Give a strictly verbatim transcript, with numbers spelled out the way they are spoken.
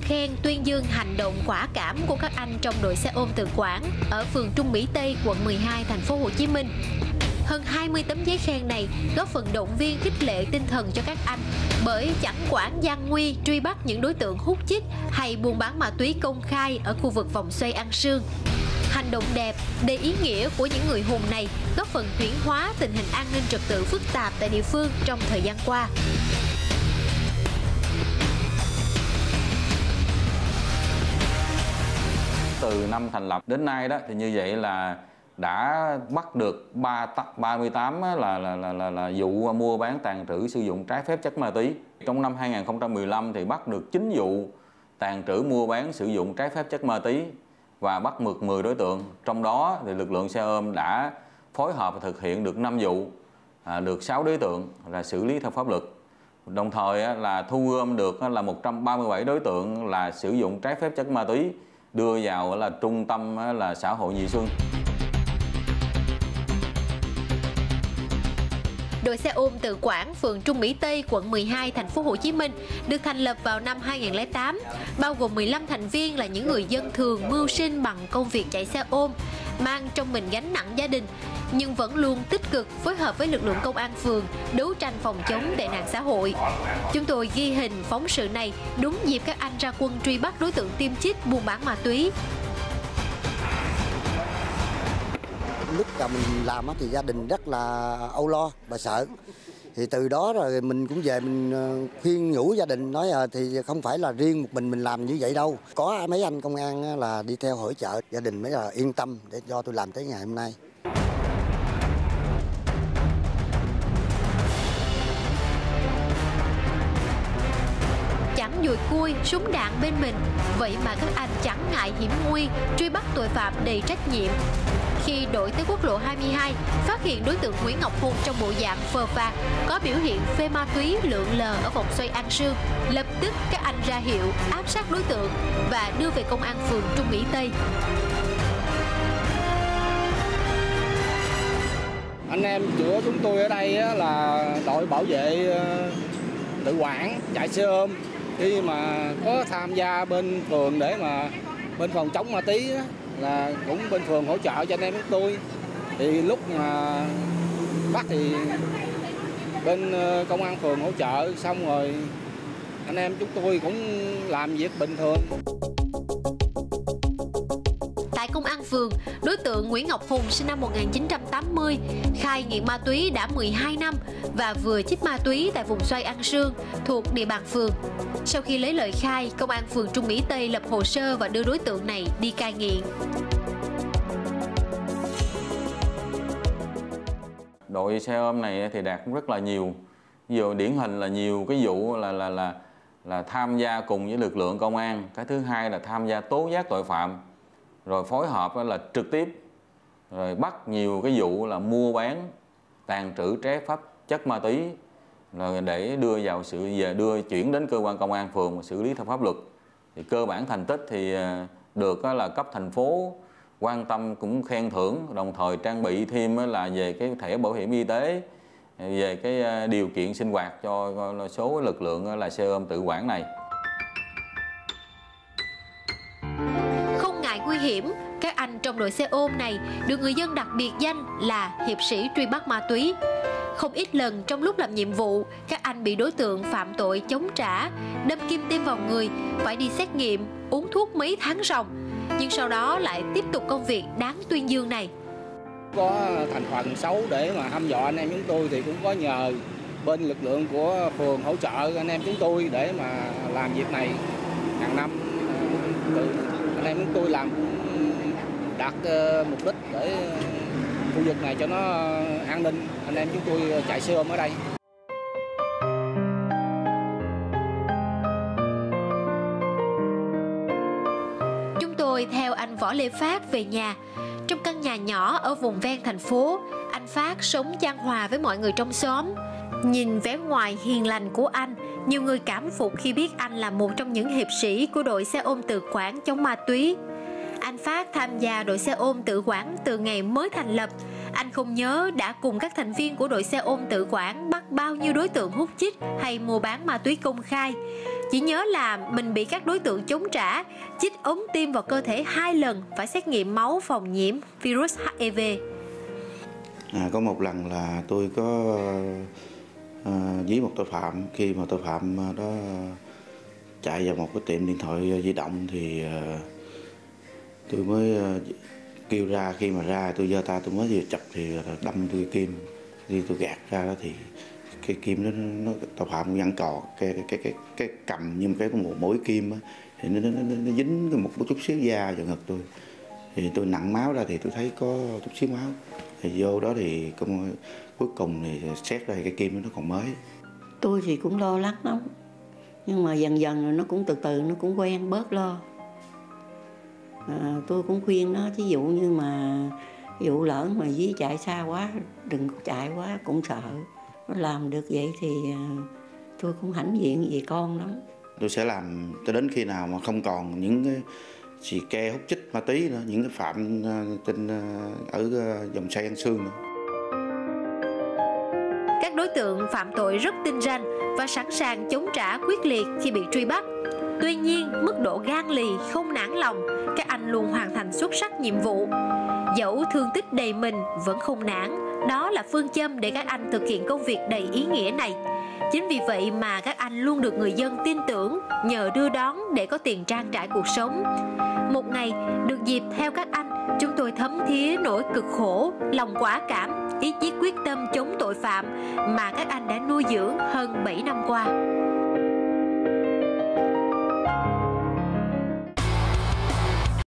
khen tuyên dương hành động quả cảm của các anh trong đội xe ôm tự quản ở phường Trung Mỹ Tây, quận mười hai, thành phố Hồ Chí Minh. Hơn hai mươi tấm giấy khen này góp phần động viên khích lệ tinh thần cho các anh, bởi chẳng quản gian nguy truy bắt những đối tượng hút chích hay buôn bán ma túy công khai ở khu vực vòng xoay An Sương. Hành động đẹp, đầy ý nghĩa của những người hùng này góp phần chuyển hóa tình hình an ninh trật tự phức tạp tại địa phương trong thời gian qua. Từ năm thành lập đến nay đó thì như vậy là đã bắt được ba mươi tám là là là là, là vụ mua bán tàng trữ sử dụng trái phép chất ma túy. Trong năm hai nghìn không trăm mười lăm thì bắt được chín vụ tàng trữ mua bán sử dụng trái phép chất ma túy và bắt được mười đối tượng. Trong đó thì lực lượng xe ôm đã phối hợp và thực hiện được năm vụ, à, được sáu đối tượng là xử lý theo pháp luật. Đồng thời là thu gom được là một trăm ba mươi bảy đối tượng là sử dụng trái phép chất ma túy, đưa vào là trung tâm là xã hội Nhị Xuân. Đội xe ôm tự quản phường Trung Mỹ Tây, quận mười hai, thành phố Hồ Chí Minh được thành lập vào năm hai nghìn không trăm lẻ tám, bao gồm mười lăm thành viên là những người dân thường mưu sinh bằng công việc chạy xe ôm, mang trong mình gánh nặng gia đình, nhưng vẫn luôn tích cực phối hợp với lực lượng công an phường đấu tranh phòng chống tệ nạn xã hội. Chúng tôi ghi hình phóng sự này đúng dịp các anh ra quân truy bắt đối tượng tiêm chích buôn bán ma túy. Lúc đầu mình làm thì gia đình rất là âu lo và sợ. Thì từ đó rồi mình cũng về mình khuyên nhủ gia đình, nói thì không phải là riêng một mình mình làm như vậy đâu. Có mấy anh công an là đi theo hỗ trợ, gia đình mới là yên tâm để cho tôi làm tới ngày hôm nay. Chẳng dùi cui, súng đạn bên mình, vậy mà các anh chẳng ngại hiểm nguy, truy bắt tội phạm đầy trách nhiệm. Khi đội tới quốc lộ hai mươi hai, phát hiện đối tượng Nguyễn Ngọc Hùng trong bộ dạng phờ phạc, có biểu hiện phê ma túy lượn lờ ở vòng xoay An Sương, lập tức các anh ra hiệu áp sát đối tượng và đưa về công an phường Trung Mỹ Tây. Anh em của chúng tôi ở đây là đội bảo vệ tự quản chạy xe ôm, khi mà có tham gia bên phường để mà bên phòng chống ma túy là cũng bên phường hỗ trợ cho anh em chúng tôi. Thì lúc mà bắt thì bên công an phường hỗ trợ xong rồi anh em chúng tôi cũng làm việc bình thường. Tại công an phường, đối tượng Nguyễn Ngọc Hùng sinh năm một nghìn chín trăm tám mươi, khai nghiện ma túy đã mười hai năm và vừa chích ma túy tại vùng xoay An Sương thuộc địa bàn phường. Sau khi lấy lời khai, công an phường Trung Mỹ Tây lập hồ sơ và đưa đối tượng này đi cai nghiện. Đội xe ôm này thì đạt rất là nhiều, nhiều điển hình là nhiều cái vụ là là là là tham gia cùng với lực lượng công an. Cái thứ hai là tham gia tố giác tội phạm, rồi phối hợp là trực tiếp, rồi bắt nhiều cái vụ là mua bán tàng trữ trái phép chất ma túy, rồi để đưa vào sự về đưa chuyển đến cơ quan công an phường và xử lý theo pháp luật. Thì cơ bản thành tích thì được là cấp thành phố quan tâm cũng khen thưởng, đồng thời trang bị thêm là về cái thẻ bảo hiểm y tế, về cái điều kiện sinh hoạt cho số lực lượng là xe ôm tự quản này. Không ngại nguy hiểm, các anh trong đội xe ôm này được người dân đặc biệt danh là hiệp sĩ truy bắt ma túy. Không ít lần trong lúc làm nhiệm vụ, các anh bị đối tượng phạm tội chống trả, đâm kim tiêm vào người, phải đi xét nghiệm, uống thuốc mấy tháng ròng, nhưng sau đó lại tiếp tục công việc đáng tuyên dương này. Có thành phần xấu để mà hăm dọa anh em chúng tôi thì cũng có nhờ bên lực lượng của phường hỗ trợ anh em chúng tôi để mà làm việc này. Hàng năm anh em chúng tôi làm đạt mục đích để khu vực này cho nó an ninh, anh em chúng tôi chạy xe ôm ở đây. Chúng tôi theo anh Võ Lê Phát về nhà. Trong căn nhà nhỏ ở vùng ven thành phố, anh Phát sống chan hòa với mọi người trong xóm. Nhìn vẻ ngoài hiền lành của anh, nhiều người cảm phục khi biết anh là một trong những hiệp sĩ của đội xe ôm tự quản chống ma túy. Anh Phát tham gia đội xe ôm tự quản từ ngày mới thành lập. Anh không nhớ đã cùng các thành viên của đội xe ôm tự quản bắt bao nhiêu đối tượng hút chích hay mua bán ma túy công khai. Chỉ nhớ là mình bị các đối tượng chống trả chích ống tiêm vào cơ thể hai lần, phải xét nghiệm máu phòng nhiễm virus H I V. À, có một lần là tôi có à, dí một tội phạm. Khi mà tội phạm đó chạy vào một cái tiệm điện thoại di động thì à, tôi mới à, kêu ra. Khi mà ra tôi giơ tay tôi mới vừa chập thì đâm tôi kim. Khi tôi gạt ra đó thì cái kim đó nó tội phạm vẫn còn cái cái cái cái, cái cầm như một cái một mũi kim đó, thì nó, nó, nó, nó dính một chút xíu da vào ngực tôi. Thì tôi nặng máu ra thì tôi thấy có chút xíu máu. Thì vô đó thì công, cuối cùng thì xét ra cái kim nó còn mới. Tôi thì cũng lo lắng lắm, nhưng mà dần dần rồi nó cũng từ từ nó cũng quen bớt lo. À, tôi cũng khuyên nó, ví dụ như mà ví dụ lỡ mà dí chạy xa quá, đừng có chạy quá, cũng sợ. Nó làm được vậy thì tôi cũng hãnh diện về con lắm. Tôi sẽ làm cho đến khi nào mà không còn những cái xì ke hút chích ma túy nữa, những cái phạm trên ở dòng xoay An Sương nữa. Các đối tượng phạm tội rất tinh ranh và sẵn sàng chống trả quyết liệt khi bị truy bắt. Tuy nhiên, mức độ gan lì, không nản lòng, các anh luôn hoàn thành xuất sắc nhiệm vụ. Dẫu thương tích đầy mình vẫn không nản, đó là phương châm để các anh thực hiện công việc đầy ý nghĩa này. Chính vì vậy mà các anh luôn được người dân tin tưởng, nhờ đưa đón để có tiền trang trải cuộc sống. Một ngày, được dịp theo các anh, chúng tôi thấm thía nỗi cực khổ, lòng quả cảm, ý chí quyết tâm chống tội phạm mà các anh đã nuôi dưỡng hơn bảy năm qua.